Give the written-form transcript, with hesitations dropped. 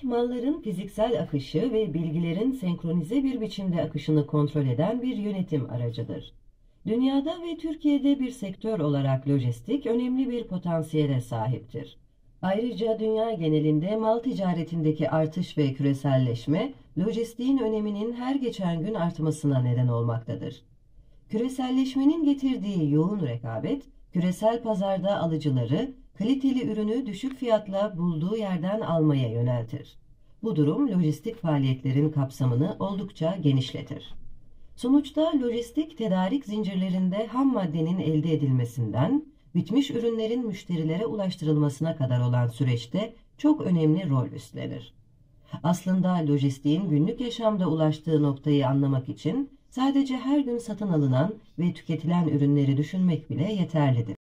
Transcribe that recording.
Lojistik, malların fiziksel akışı ve bilgilerin senkronize bir biçimde akışını kontrol eden bir yönetim aracıdır. Dünyada ve Türkiye'de bir sektör olarak lojistik önemli bir potansiyele sahiptir. Ayrıca dünya genelinde mal ticaretindeki artış ve küreselleşme, lojistiğin öneminin her geçen gün artmasına neden olmaktadır. Küreselleşmenin getirdiği yoğun rekabet, küresel pazarda alıcıları, kaliteli ürünü düşük fiyatla bulduğu yerden almaya yöneltir. Bu durum lojistik faaliyetlerin kapsamını oldukça genişletir. Sonuçta lojistik tedarik zincirlerinde ham maddenin elde edilmesinden, bitmiş ürünlerin müşterilere ulaştırılmasına kadar olan süreçte çok önemli rol üstlenir. Aslında lojistiğin günlük yaşamda ulaştığı noktayı anlamak için sadece her gün satın alınan ve tüketilen ürünleri düşünmek bile yeterlidir.